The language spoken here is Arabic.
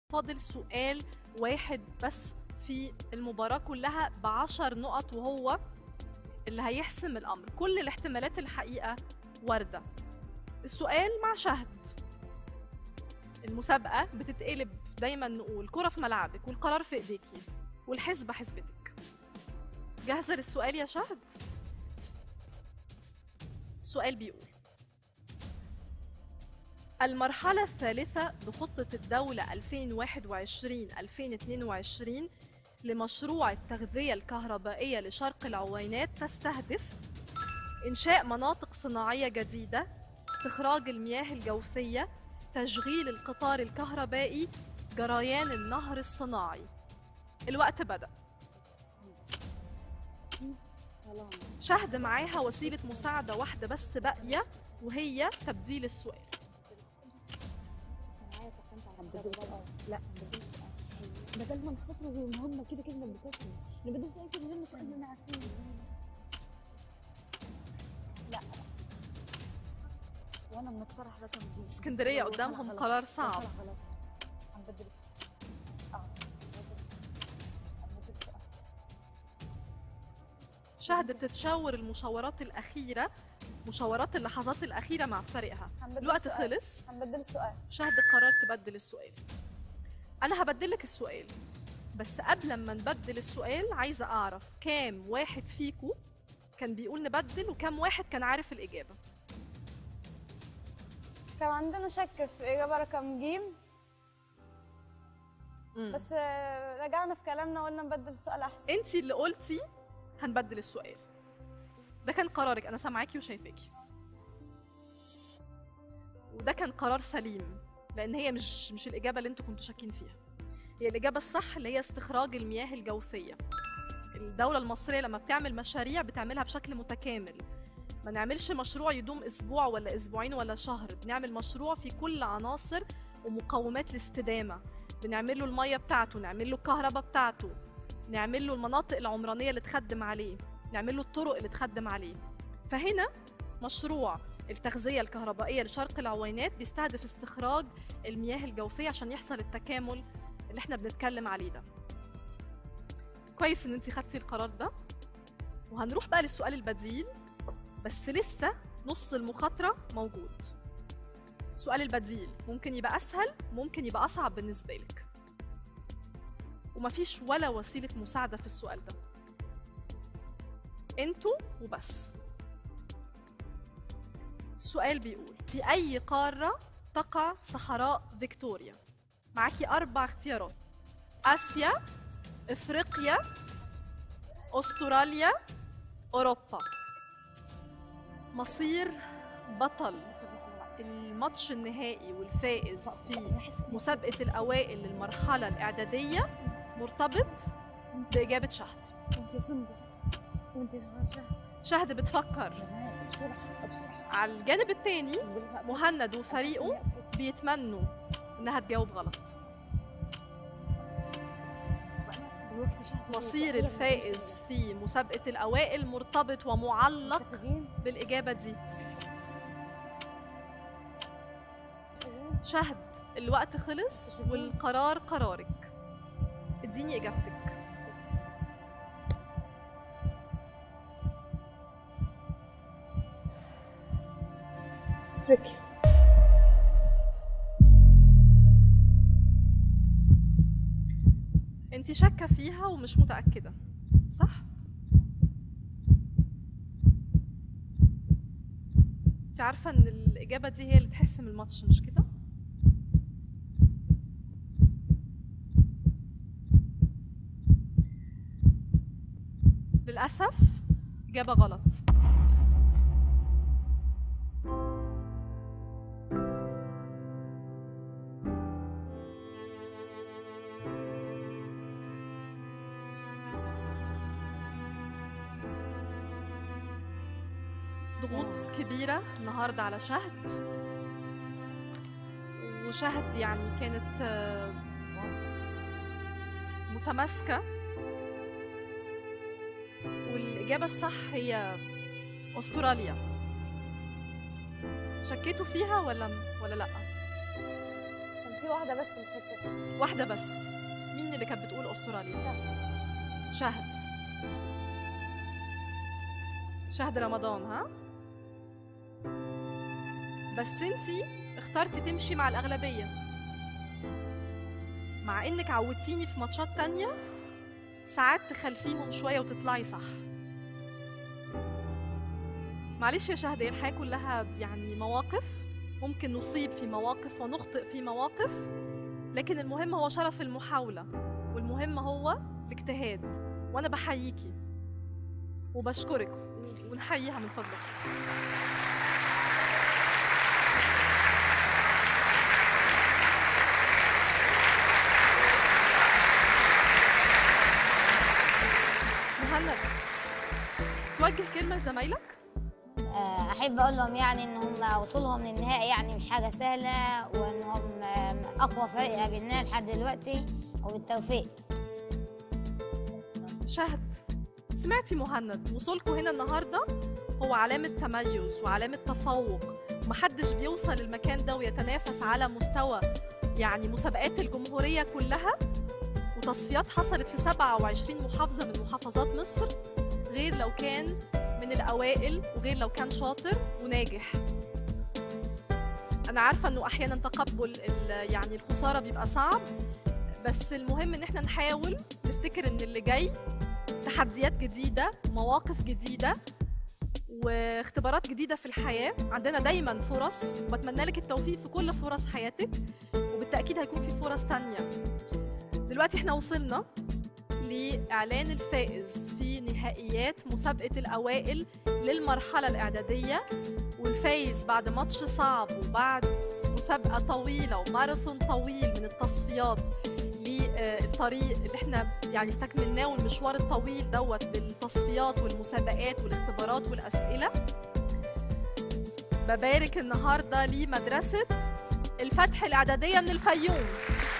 فاضل سؤال واحد بس في المباراة كلها ب10 نقط، وهو اللي هيحسم الأمر. كل الاحتمالات الحقيقة واردة. السؤال مع شهد. المسابقة بتتقلب، دايما نقول كرة في ملعبك والقرار في ايديكي والحسبة حسبتك. جاهزة للسؤال يا شهد؟ السؤال بيقول: المرحلة الثالثة بخطة الدولة 2021-2022 لمشروع التغذية الكهربائية لشرق العوينات تستهدف إنشاء مناطق صناعية جديدة، استخراج المياه الجوفية، تشغيل القطار الكهربائي، جريان النهر الصناعي. الوقت بدأ. شهد معاها وسيلة مساعدة واحدة بس باقية، وهي تبديل السؤال. لا بدل ما نخاطروا زي ما هم كده ما بيكفوا نبدل سؤال كده زي ما سؤالنا عارفين. لا وانا بنقترح رقم جي. اسكندرية قدامهم قرار صعب. هنبدل شهد بتتشاور المشاورات الأخيرة، مشاورات اللحظات الأخيرة مع فريقها. الوقت خلص. هنبدل السؤال. شهد قررت تبدل السؤال. أنا هبدلك السؤال، بس قبل ما نبدل السؤال عايزة أعرف كام واحد فيكو كان بيقول نبدل وكام واحد كان عارف الإجابة. كان عندنا شك في إجابة رقم ج، بس رجعنا في كلامنا وقلنا نبدل السؤال أحسن. أنتي اللي قلتي هنبدل السؤال، ده كان قرارك، أنا سامعاكي وشايفاكي، وده كان قرار سليم، لأن هي مش الإجابة اللي أنتوا كنتوا شاكين فيها. هي الإجابة الصح اللي هي استخراج المياه الجوفية. الدولة المصرية لما بتعمل مشاريع بتعملها بشكل متكامل، ما نعملش مشروع يدوم أسبوع ولا أسبوعين ولا شهر، بنعمل مشروع في كل عناصر ومقومات الاستدامة. بنعمل له المية بتاعته، نعمل له الكهرباء بتاعته، نعمل له المناطق العمرانية اللي تخدم عليه، نعمل له الطرق اللي تخدم عليه. فهنا مشروع التغذية الكهربائية لشرق العوينات بيستهدف استخراج المياه الجوفية عشان يحصل التكامل اللي احنا بنتكلم عليه ده. كويس ان انتي خدتي القرار ده. وهنروح بقى للسؤال البديل، بس لسه نص المخاطرة موجود. السؤال البديل ممكن يبقى أسهل، ممكن يبقى أصعب بالنسبة لك، ومفيش ولا وسيلة مساعدة في السؤال ده، انتوا وبس. السؤال بيقول: في أي قارة تقع صحراء فيكتوريا؟ معاكي 4 اختيارات: آسيا، إفريقيا، أستراليا، أوروبا. مصير بطل الماتش النهائي والفائز في مسابقة الأوائل للمرحلة الإعدادية مرتبط بإجابة شهد. وانت يا سندس وانت يا شهد بتفكر بسرعة. على الجانب التاني مهند وفريقه بيتمنوا إنها تجاوب غلط. مصير الفائز في مسابقة الأوائل مرتبط ومعلق بالإجابة دي. شهد الوقت خلص والقرار قرارك، اديني إجابتك. أفريقيا. انتي شاكة فيها ومش متأكدة، صح؟ انتي عارفة ان الإجابة دي هي اللي تحسم الماتش، مش كده؟ للأسف إجابة غلط. ضغوط كبيرة النهاردة على شهد، وشهد يعني كانت متماسكة، والإجابة الصح هي أستراليا. شكيتوا فيها ولا لأ؟ كان في واحده بس اللي شكت. واحده بس. مين اللي كانت بتقول استراليا؟ شهد. شهد رمضان. ها بس انتي اخترتي تمشي مع الاغلبيه، مع انك عودتيني في ماتشات تانية ساعات تخلفيهم شويه وتطلعي صح. معلش يا شهد، هي الحياه كلها يعني مواقف، ممكن نصيب في مواقف ونخطئ في مواقف، لكن المهم هو شرف المحاوله، والمهم هو الاجتهاد. وانا بحييكي وبشكرك، ونحييها من فضلك. مهند، توجه كلمة لزمايلك؟ احب اقول لهم يعني ان هم وصولهم للنهائي يعني مش حاجه سهله، وانهم اقوى فريق قابلناه لحد دلوقتي، وبالتوفيق. شهد، سمعتي مهند، وصولكم هنا النهارده هو علامة تميز وعلامة تفوق. محدش بيوصل المكان ده ويتنافس على مستوى يعني مسابقات الجمهورية كلها وتصفيات حصلت في 27 محافظة من محافظات مصر غير لو كان من الأوائل، وغير لو كان شاطر وناجح. أنا عارفة إنه أحياناً تقبل يعني الخسارة بيبقى صعب، بس المهم إن إحنا نحاول نفتكر إن اللي جاي تحديات جديدة، مواقف جديدة، واختبارات جديدة في الحياة. عندنا دايماً فرص، وبتمنى لك التوفيق في كل فرص حياتك، وبالتأكيد هيكون في فرص تانية. دلوقتي إحنا وصلنا لإعلان الفائز في نهائيات مسابقة الأوائل للمرحلة الإعدادية، والفايز بعد ماتش صعب وبعد مسابقة طويلة وماراثون طويل من التصفيات للطريق اللي احنا يعني استكملناه، والمشوار الطويل دوت للتصفيات والمسابقات والاختبارات والأسئلة. ببارك النهاردة لمدرسة الفتح الإعدادية من الفيوم.